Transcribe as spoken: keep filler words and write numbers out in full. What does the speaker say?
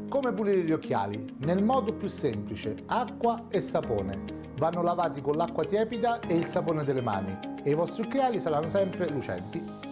Come pulire gli occhiali? Nel modo più semplice, acqua e sapone. Vanno lavati con l'acqua tiepida e il sapone delle mani e i vostri occhiali saranno sempre lucenti.